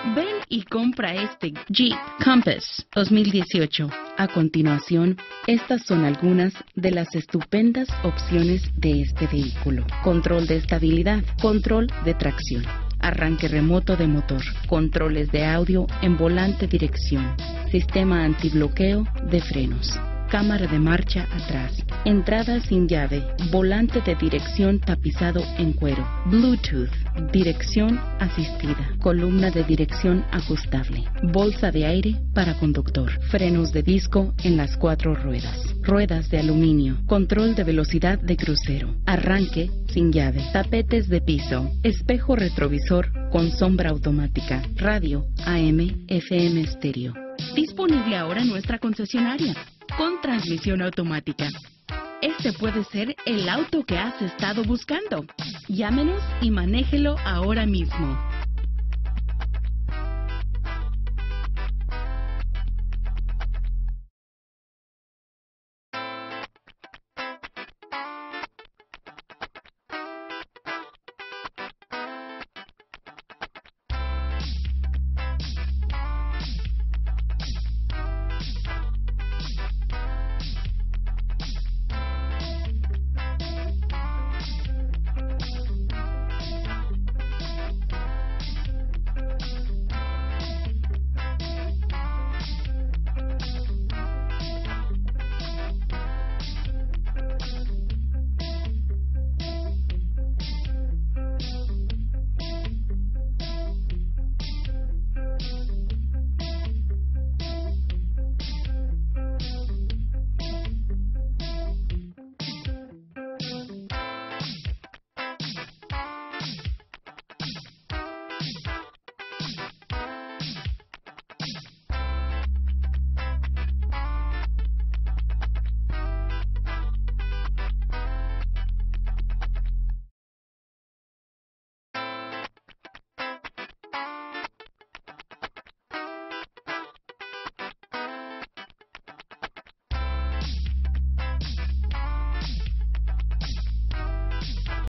Ven y compra este Jeep Compass 2018. A continuación, estas son algunas de las estupendas opciones de este vehículo. Control de estabilidad, control de tracción, arranque remoto de motor, controles de audio en volante dirección, sistema antibloqueo de frenos, cámara de marcha atrás, entrada sin llave, volante de dirección tapizado en cuero, Bluetooth, dirección asistida, columna de dirección ajustable, bolsa de aire para conductor, frenos de disco en las 4 ruedas, ruedas de aluminio, control de velocidad de crucero, arranque sin llave, tapetes de piso, espejo retrovisor con sombra automática, radio AM, FM estéreo. Disponible ahora en nuestra concesionaria, con transmisión automática. Este puede ser el auto que has estado buscando. Llámenos y manéjelo ahora mismo.